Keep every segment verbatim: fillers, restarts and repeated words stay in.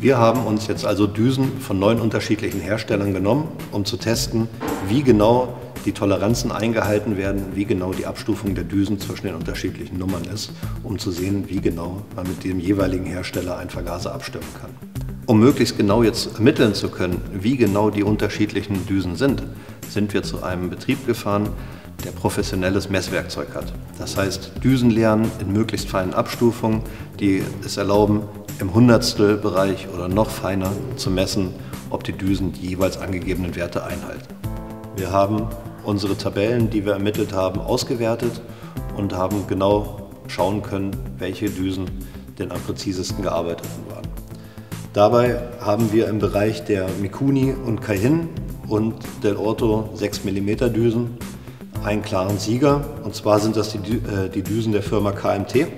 Wir haben uns jetzt also Düsen von neun unterschiedlichen Herstellern genommen, um zu testen, wie genau die Toleranzen eingehalten werden, wie genau die Abstufung der Düsen zwischen den unterschiedlichen Nummern ist, um zu sehen, wie genau man mit dem jeweiligen Hersteller einen Vergaser abstimmen kann. Um möglichst genau jetzt ermitteln zu können, wie genau die unterschiedlichen Düsen sind, sind wir zu einem Betrieb gefahren, der professionelles Messwerkzeug hat. Das heißt, Düsen lernen in möglichst feinen Abstufungen, die es erlauben, im Hundertstelbereich oder noch feiner zu messen, ob die Düsen die jeweils angegebenen Werte einhalten. Wir haben unsere Tabellen, die wir ermittelt haben, ausgewertet und haben genau schauen können, welche Düsen denn am präzisesten gearbeitet waren. Dabei haben wir im Bereich der Mikuni und Kaihin und Del Orto sechs Millimeter Düsen einen klaren Sieger, und zwar sind das die, äh, die Düsen der Firma K M T.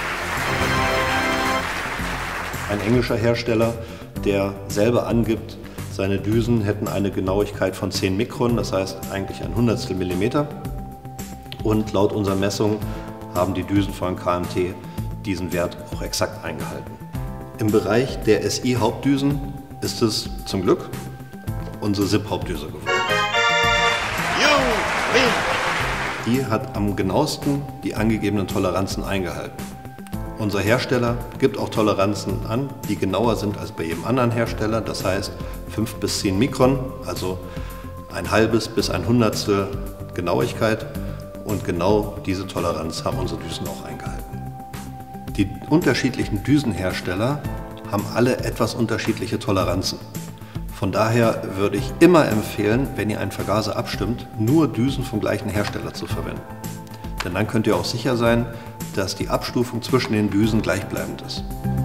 Ein englischer Hersteller, der selber angibt, seine Düsen hätten eine Genauigkeit von zehn Mikron, das heißt eigentlich ein Hundertstel Millimeter. Und laut unserer Messung haben die Düsen von K M T diesen Wert auch exakt eingehalten. Im Bereich der S I-Hauptdüsen ist es zum Glück unsere S I P-Hauptdüse geworden. Die hat am genauesten die angegebenen Toleranzen eingehalten. Unser Hersteller gibt auch Toleranzen an, die genauer sind als bei jedem anderen Hersteller, das heißt fünf bis zehn Mikron, also ein halbes bis ein Hundertstel Genauigkeit, und genau diese Toleranz haben unsere Düsen auch eingehalten. Die unterschiedlichen Düsenhersteller haben alle etwas unterschiedliche Toleranzen. Von daher würde ich immer empfehlen, wenn ihr einen Vergaser abstimmt, nur Düsen vom gleichen Hersteller zu verwenden. Denn dann könnt ihr auch sicher sein, dass die Abstufung zwischen den Düsen gleichbleibend ist.